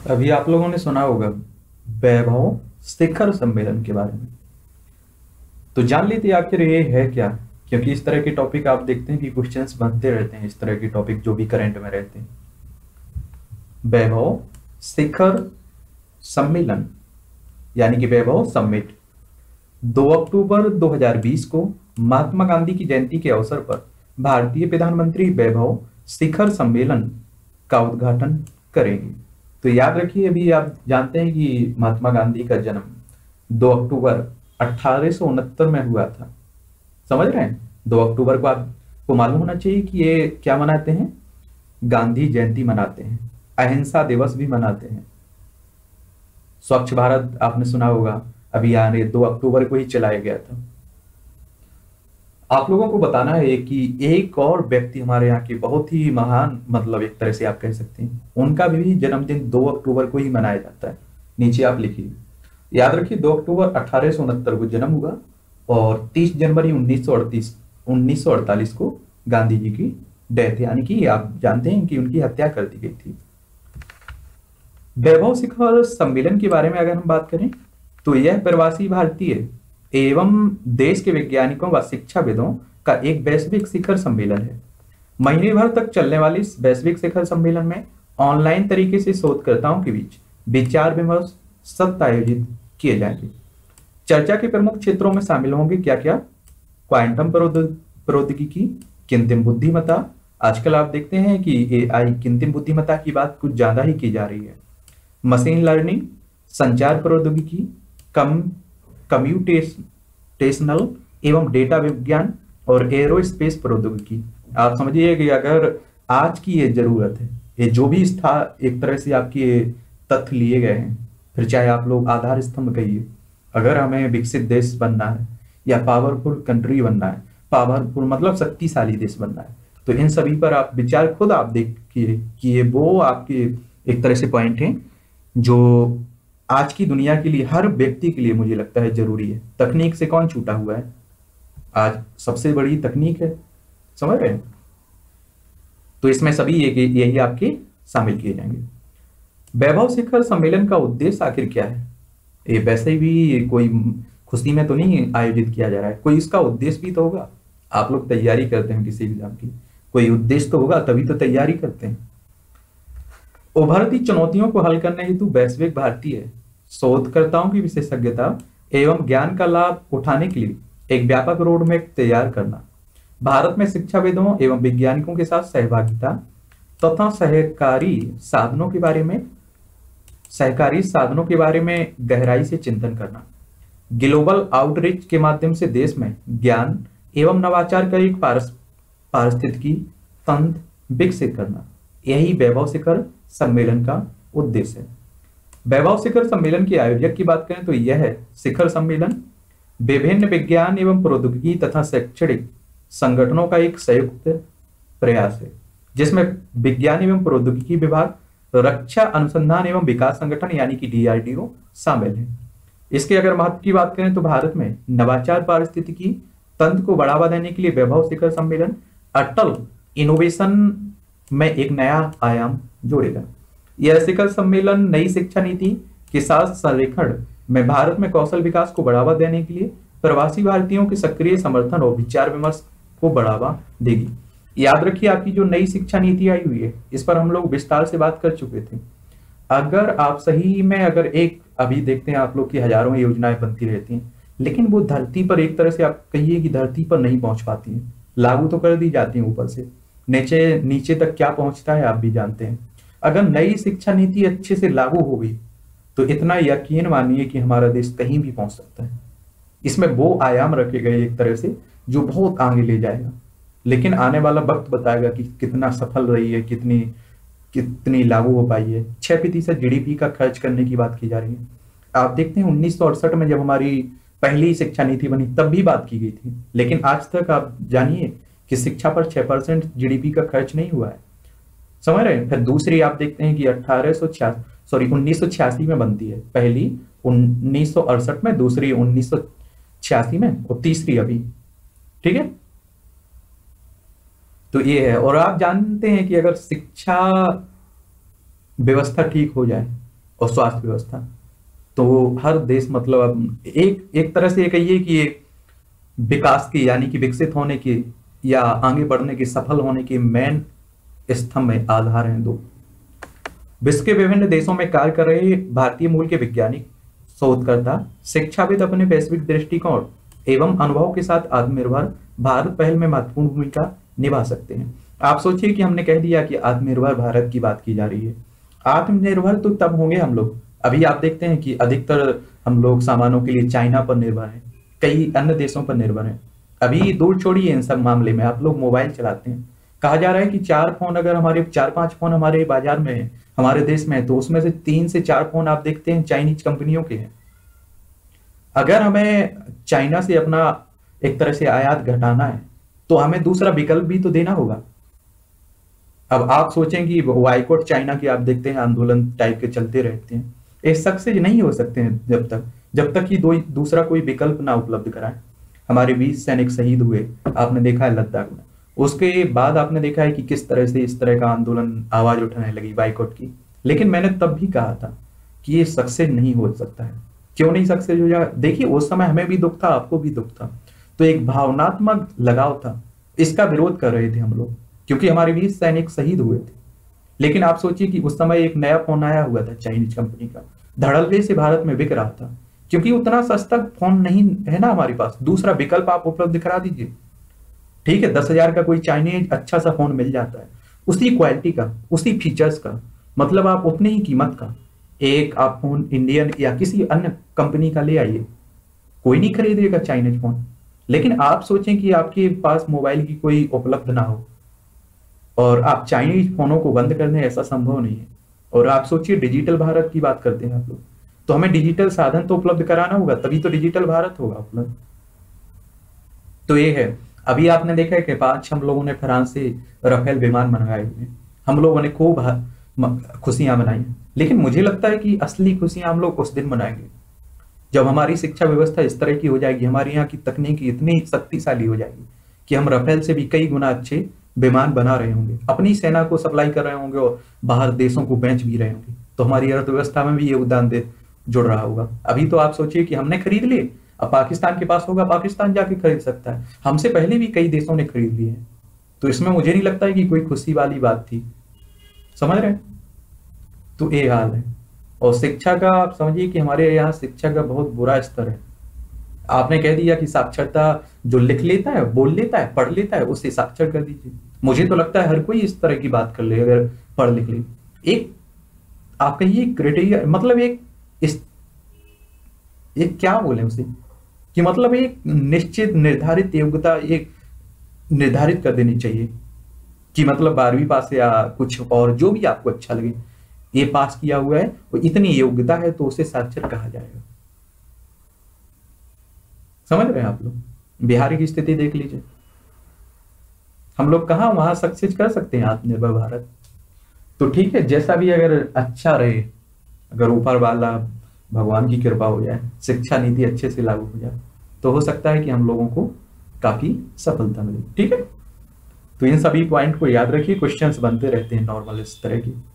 अभी आप लोगों ने सुना होगा वैभव शिखर सम्मेलन के बारे में। तो जान लेते हैं आखिर ये है क्या। क्योंकि इस तरह के टॉपिक आप देखते हैं कि क्वेश्चंस बनते रहते हैं, इस तरह के टॉपिक जो भी करंट में रहते हैं। वैभव शिखर सम्मेलन यानी कि वैभव समिट 2 अक्टूबर 2020 को महात्मा गांधी की जयंती के अवसर पर भारतीय प्रधानमंत्री वैभव शिखर सम्मेलन का उद्घाटन करेंगे। तो याद रखिए, अभी आप जानते हैं कि महात्मा गांधी का जन्म 2 अक्टूबर 1869 में हुआ था। समझ रहे हैं? 2 अक्टूबर को आपको मालूम होना चाहिए कि ये क्या मनाते हैं, गांधी जयंती मनाते हैं, अहिंसा दिवस भी मनाते हैं। स्वच्छ भारत आपने सुना होगा, अभियान ये 2 अक्टूबर को ही चलाया गया था। आप लोगों को बताना है कि एक और व्यक्ति हमारे यहाँ के बहुत ही महान, मतलब एक तरह से आप कह सकते हैं, उनका भी जन्मदिन 2 अक्टूबर को ही मनाया जाता है। नीचे आप लिखिए, याद रखिए 2 अक्टूबर 1869 को जन्म हुआ और 30 जनवरी 1948 को गांधी जी की डेथ, यानी कि आप जानते हैं कि उनकी हत्या कर दी गई थी। वैभव शिखर सम्मेलन के बारे में अगर हम बात करें तो यह प्रवासी भारतीय एवं देश के वैज्ञानिकों व शिक्षाविदों का एक वैश्विक शिखर सम्मेलन है। महीने भर तक चलने वाले इस वैश्विक शिखर सम्मेलन में ऑनलाइन तरीके से शोधकर्ताओं के बीच विचार विमर्श सत्र आयोजित किए जाएंगे। चर्चा के प्रमुख क्षेत्रों में शामिल होंगे क्या क्या? क्वांटम प्रौद्योगिकी, कृत्रिम बुद्धिमत्ता। आजकल आप देखते हैं कि एआई, कृत्रिम बुद्धिमत्ता की बात कुछ ज्यादा ही की जा रही है। मशीन लर्निंग, संचार प्रौद्योगिकी, कंप्यूटेशनल एवं डेटा विज्ञान और एरोस्पेस प्रौद्योगिकी। आप समझिए कि अगर आज की ये जरूरत है, ये जो भी एक तरह से आपकी ये तथ्य लिए गए हैं, फिर चाहे आप लोग आधार स्तंभ कहिए, अगर हमें विकसित देश बनना है या पावरफुल कंट्री बनना है, पावरफुल मतलब शक्तिशाली देश बनना है, तो इन सभी पर आप विचार खुद आप देखिए कि ये वो आपके एक तरह से पॉइंट हैं जो आज की दुनिया के लिए, हर व्यक्ति के लिए मुझे लगता है जरूरी है। तकनीक से कौन छूटा हुआ है? आज सबसे बड़ी तकनीक है, समझ रहे हैं? तो इसमें सभी यही आपके शामिल किए जाएंगे। वैभव शिखर सम्मेलन का उद्देश्य आखिर क्या है? ये वैसे भी कोई खुशी में तो नहीं आयोजित किया जा रहा है, कोई इसका उद्देश्य भी तो होगा। आप लोग तैयारी करते हैं किसी एग्जाम की, कोई उद्देश्य तो होगा, तभी तो तैयारी करते हैं। उभरती चुनौतियों को हल करने हेतु वैश्विक भारतीय शोधकर्ताओं की विशेषज्ञता एवं ज्ञान का लाभ उठाने के लिए एक व्यापक रोडमैप तैयार करना। भारत में शिक्षाविदों एवं वैज्ञानिकों के साथ सहभागिता तथा सहकारी साधनों के बारे में गहराई से चिंतन करना। ग्लोबल आउटरीच के माध्यम से देश में ज्ञान एवं नवाचार का एक पारिस्थितिकी तंत्र विकसित करना, यही वैभव शिखर सम्मेलन का उद्देश्य है। वैभव शिखर सम्मेलन के आयोजक की बात करें तो यह शिखर सम्मेलन विभिन्न विज्ञान एवं प्रौद्योगिकी तथा शैक्षणिक संगठनों का एक संयुक्त प्रयास है, जिसमें विज्ञान एवं प्रौद्योगिकी विभाग, रक्षा अनुसंधान एवं विकास संगठन यानी कि डीआरडीओ शामिल है। इसके अगर महत्व की बात करें तो भारत में नवाचार पारिस्थितिकी तंत्र को बढ़ावा देने के लिए वैभव शिखर सम्मेलन अटल इनोवेशन में एक नया आयाम जोड़ेगा। यह शिखर सम्मेलन नई शिक्षा नीति के साथ संरेखण में भारत में कौशल विकास को बढ़ावा देने के लिए प्रवासी भारतीयों के सक्रिय समर्थन और विचार विमर्श को बढ़ावा देगी। याद रखिए, आपकी जो नई शिक्षा नीति आई हुई है, इस पर हम लोग विस्तार से बात कर चुके थे। अगर आप सही में अगर एक अभी देखते हैं आप लोग की हजारों योजनाएं बनती रहती हैं, लेकिन वो धरती पर एक तरह से आप कहिए कि धरती पर नहीं पहुंच पाती हैं। लागू तो कर दी जाती हैं ऊपर से, नीचे नीचे तक क्या पहुंचता है आप भी जानते हैं। अगर नई शिक्षा नीति अच्छे से लागू हो गई तो इतना यकीन मानिए कि हमारा देश कहीं भी पहुंच सकता है। इसमें वो आयाम रखे गए एक तरह से जो बहुत आगे ले जाएगा, लेकिन आने वाला वक्त बताएगा कि कितना सफल रही है, कितनी लागू हो पाई है। 6% जीडीपी का खर्च करने की बात की जा रही है। आप देखते हैं 1968 में जब हमारी पहली शिक्षा नीति बनी तब भी बात की गई थी, लेकिन आज तक आप जानिए कि शिक्षा पर 6% जीडीपी का खर्च नहीं हुआ है। समझ रहे हैं? फिर दूसरी आप देखते हैं कि 1986 में बनती है, पहली 1968 में, दूसरी 1986 में और तीसरी अभी। ठीक है, तो ये है। और आप जानते हैं कि अगर शिक्षा व्यवस्था ठीक हो जाए और स्वास्थ्य व्यवस्था। तो हर देश मतलब अब एक एक तरह से ये कहिए कि ये विकास की यानी कि विकसित होने की या आगे बढ़ने की सफल होने की मेन स्तंभ में आधार हैं दो। विश्व के विभिन्न देशों में कार्य कर रहे भारतीय मूल के वैज्ञानिक, शोधकर्ता, शिक्षाविद अपने वैश्विक दृष्टिकोण एवं अनुभव के साथ आत्मनिर्भर भारत पहल में महत्वपूर्ण भूमिका निभा सकते हैं। आप सोचिए कि हमने कह दिया कि आत्मनिर्भर भारत की बात की जा रही है। आत्मनिर्भर तो तब होंगे हम लोग, अभी आप देखते हैं कि अधिकतर हम लोग सामानों के लिए चाइना पर निर्भर हैं, कई अन्य देशों पर निर्भर हैं। अभी दूर छोड़िए इन सब मामले में, आप लोग मोबाइल चलाते हैं, कहा जा रहा है कि 4 फोन अगर हमारे 4-5 फोन हमारे बाजार में है, हमारे देश में है, तो उसमें से 3 से 4 फोन आप देखते हैं चाइनीज कंपनियों के हैं। अगर हमें चाइना से अपना एक तरह से आयात घटाना है तो हमें दूसरा विकल्प भी तो देना होगा। अब आप सोचें कि बाइकॉट चाइना की आप देखते हैं आंदोलन टाइप के चलते रहते हैं, ये सक्सेस नहीं हो सकते हैं जब तक कि दूसरा कोई विकल्प ना उपलब्ध कराए। हमारे 20 सैनिक शहीद हुए, आपने देखा है लद्दाख में। उसके बाद आपने देखा है कि किस तरह से इस तरह का आंदोलन आवाज उठाने लगी बाइकॉट की। लेकिन मैंने तब भी कहा था कि ये सक्सेस नहीं हो सकता है। क्यों नहीं सक्सेस हो जाएगा? देखिए उस समय हमें भी दुख था, आपको भी दुख था, तो एक भावनात्मक लगाव था, इसका विरोध कर रहे थे हम लोग क्योंकि हमारे 20 सैनिक शहीद हुए थे। लेकिन आप सोचिए कि उस समय एक नया फोन आया हुआ था चाइनीज कंपनी का, धड़ल्ले से भारत में बिक रहा था क्योंकि उतना सस्ता फोन नहीं है ना हमारे पास, दूसरा विकल्प आप उपलब्ध करा दीजिए। ठीक है, 10,000 का कोई चाइनीज अच्छा सा फोन मिल जाता है, उसी क्वालिटी का, उसी फीचर्स का, मतलब आप उतनी ही कीमत का एक आप फोन इंडियन या किसी अन्य कंपनी का ले आइए, कोई नहीं खरीदेगा चाइनीज फोन। लेकिन आप सोचें कि आपके पास मोबाइल की कोई उपलब्ध ना हो और आप चाइनीज फोनों को बंद कर दें, ऐसा संभव नहीं है। और आप सोचिए डिजिटल भारत की बात करते हैं आप लोग, तो हमें डिजिटल साधन तो उपलब्ध कराना होगा, तभी तो डिजिटल भारत होगा उपलब्ध। तो ये है, अभी आपने देखा है कि 5 हम लोगों ने फ्रांस से राफेल विमान मंगाए हुए हैं, हम लोगों ने खूब खुशियां मनाई हैं। लेकिन मुझे लगता है कि असली खुशियां हम लोग उस दिन मनाएंगे जब हमारी शिक्षा व्यवस्था इस तरह की हो जाएगी, हमारे यहाँ की तकनीकी इतनी शक्तिशाली हो जाएगी कि हम राफेल से भी कई गुना अच्छे विमान बना रहे होंगे, अपनी सेना को सप्लाई कर रहे होंगे और बाहर देशों को बेच भी रहे होंगे, तो हमारी अर्थव्यवस्था में भी योगदान दे जुड़ रहा होगा। अभी तो आप सोचिए कि हमने खरीद लिए, अब पाकिस्तान के पास होगा, पाकिस्तान जाके खरीद सकता है, हमसे पहले भी कई देशों ने खरीद लिए हैं। तो इसमें मुझे नहीं लगता है कि कोई खुशी वाली बात थी, समझ रहे हैं? तो ये हाल है। और शिक्षा का आप समझिए कि हमारे यहाँ शिक्षा का बहुत बुरा स्तर है। आपने कह दिया कि साक्षरता जो लिख लेता है, बोल लेता है, पढ़ लेता है, उसे साक्षर कर दीजिए। मुझे तो लगता है हर कोई इस तरह की बात कर ले अगर पढ़ लिख ले। एक आप कहिए क्राइटेरिया, मतलब एक क्या बोले उसे, कि मतलब एक निश्चित निर्धारित योग्यता एक निर्धारित कर देनी चाहिए कि मतलब 12वीं पास या कुछ और जो भी आपको अच्छा लगे, ये पास किया हुआ है, वो इतनी योग्यता है तो उसे साक्षर कहा जाएगा। समझ रहे हैं आप लोग? बिहार की स्थिति देख लीजिए, हम लोग कहाँ वहां सक्सेस कर सकते हैं आत्मनिर्भर भारत। तो ठीक है, जैसा भी अगर अच्छा रहे, अगर ऊपर वाला भगवान की कृपा हो जाए, शिक्षा नीति अच्छे से लागू हो जाए, तो हो सकता है कि हम लोगों को काफी सफलता मिले। ठीक है, तो इन सभी पॉइंट को याद रखिए, क्वेश्चंस बनते रहते हैं नॉर्मल इस तरह की।